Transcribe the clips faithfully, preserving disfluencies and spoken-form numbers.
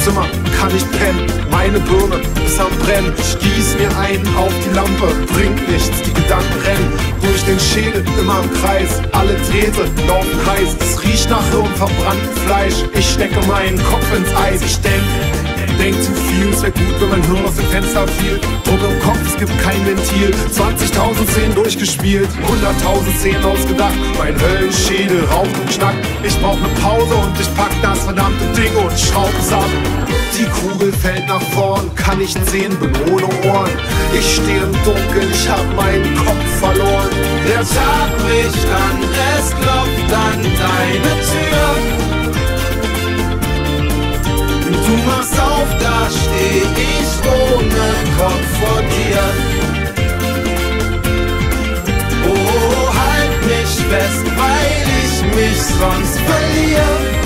Zimmer kann nicht pennen, meine Birne ist am Brennen. Ich gieß mir einen auf die Lampe, bringt nichts, die Gedanken rennen durch den Schädel, immer im Kreis. Alle Drähte laufen heiß, es riecht nach Hirn, verbranntem Fleisch. Ich stecke meinen Kopf ins Eis, ich denk, denk zu viel. Es wär gut, wenn mein Hirn aus dem Fenster fiel. Druck im Kopf, es gibt kein Ventil. zwanzigtausend Szenen durchgespielt, hunderttausend Szenen ausgedacht. Mein Höllenschädel raucht und knackt. Ich brauch ne Pause und ich pack das verdammte Ding und schraub's ab. Die Kugel fällt nach vorn, kann nicht sehen, bin ohne Ohren. Ich steh im Dunkeln, ich hab meinen Kopf verloren. Der Tag bricht an, es klopft an deine Tür. Du machst auf, da steh ich ohne Kopf vor dir. Oh, halt mich fest, weil ich mich sonst verliere.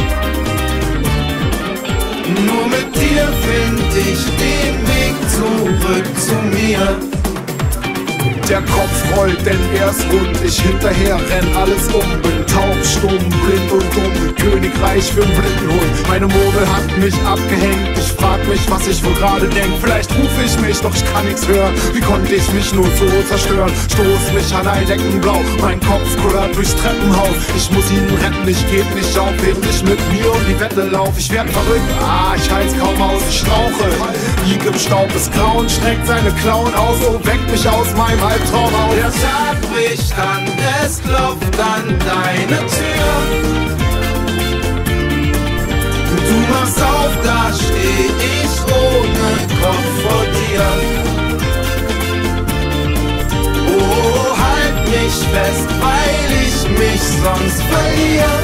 Nur mit dir find ich den Weg zurück zu mir. Der Kopf rollt, denn er ist rund. Ich hinterher renn alles um. Bin taub, stumm, blind und dumm. Königreich für 'n Blindenhund. Meine Murmel hat mich abgehängt. Ich frag mich, was ich wohl gerade denk. Vielleicht ruf ich mich, doch ich kann nix hören. Wie konnte ich mich nur so zerstören? Stoß mich an Eideckenblau. Mein Kopf kullert durchs Treppenhaus. Ich muss ihn retten, ich geb nicht auf. Während ich mit mir um die Wette lauf. Ich werd verrückt, ah, ich halt's kaum aus. Ich strauche, lieg im Staub. Das Grauen streckt seine Klauen aus. Oh, weckt mich aus meinem Albtraum auf. Der Tag bricht an, es klopft an deine Tür. Du machst auf, da steh ich ohne Kopf vor dir. Oh, halt mich fest, weil ich mich sonst verliere.